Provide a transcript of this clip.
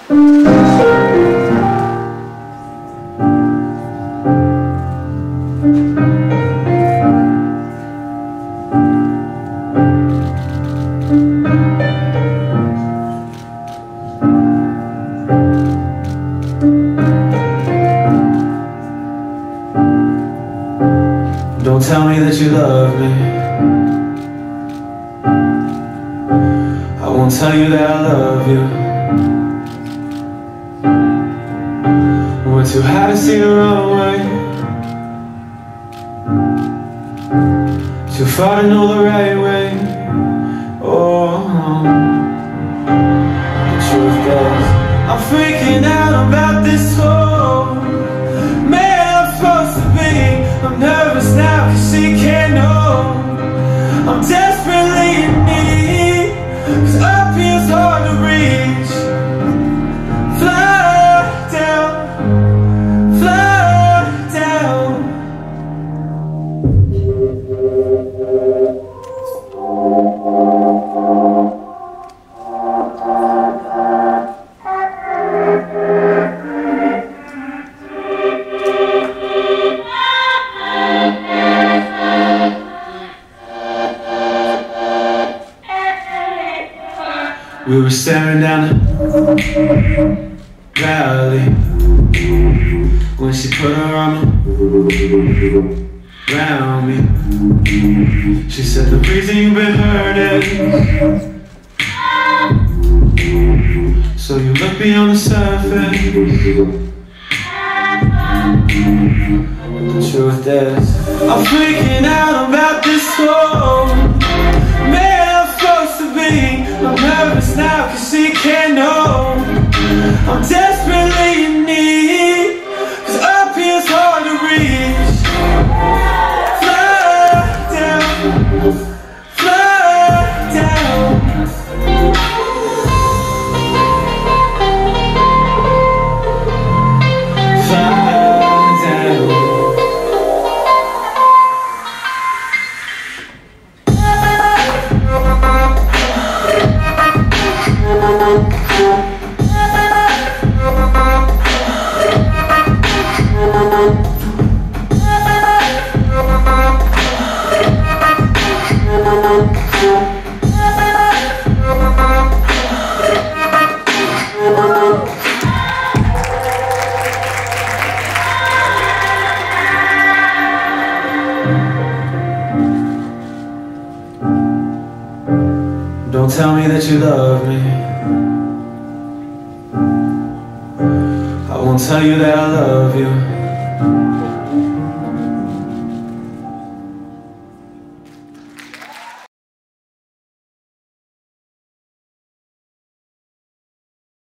Don't tell me that you love me. I won't tell you that I love you. We're too high to see the runway, too far to know the right way. Oh, the truth is, I'm freaking out about this whole man I'm supposed to be. I'm nervous now cause she can't know I'm desperately in need, cause up here's hard to reach. Fly down, fly down. We were staring down the valley when she put her arm around me. She said the reason you've been hurt is so you look beyond the surface. The truth is, I'm freaking out about this whole man I'm supposed to be. I'm nervous now cause she can't know I'm desperately in need, cause up here's hard to reach. Fly down, fly down. Fly down. Don't tell me that you love me. I won't tell you that I love you.